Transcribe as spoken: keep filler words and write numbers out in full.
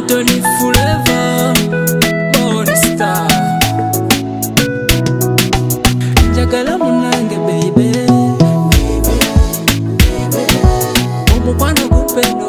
Anthony Forever Born Star Njagala munange baby Omukwano gupendo